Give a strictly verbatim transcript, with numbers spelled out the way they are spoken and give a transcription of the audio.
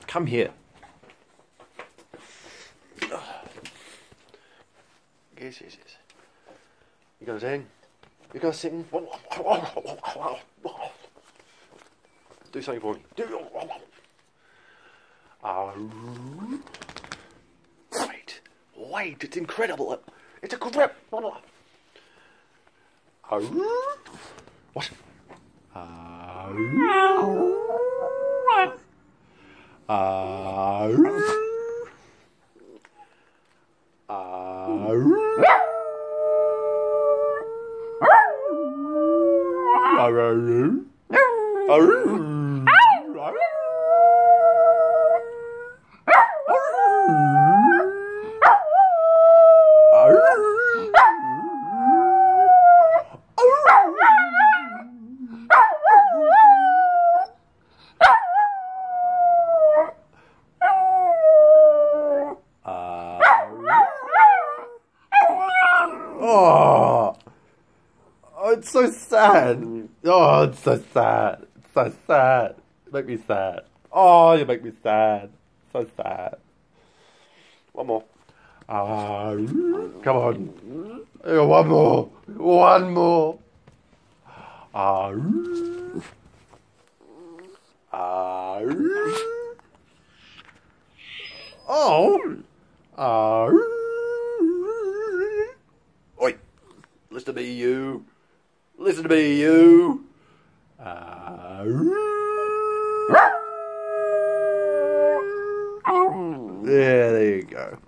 Come here. Yes, yes, yes. You gonna sing? You gonna sing? Do something for me. Do. Uh, wait, wait! It's incredible. It's a grip. Uh, what? Uh, uh, Oh, oh, it's so sad. Oh, it's so sad. It's so sad. You make me sad. Oh, you make me sad. So sad. One more. Ah, come on. One more. One more. Ah, ah, oh. Ah. Oi! Listen to me, you. Listen to me, you. Uh, yeah, there you go.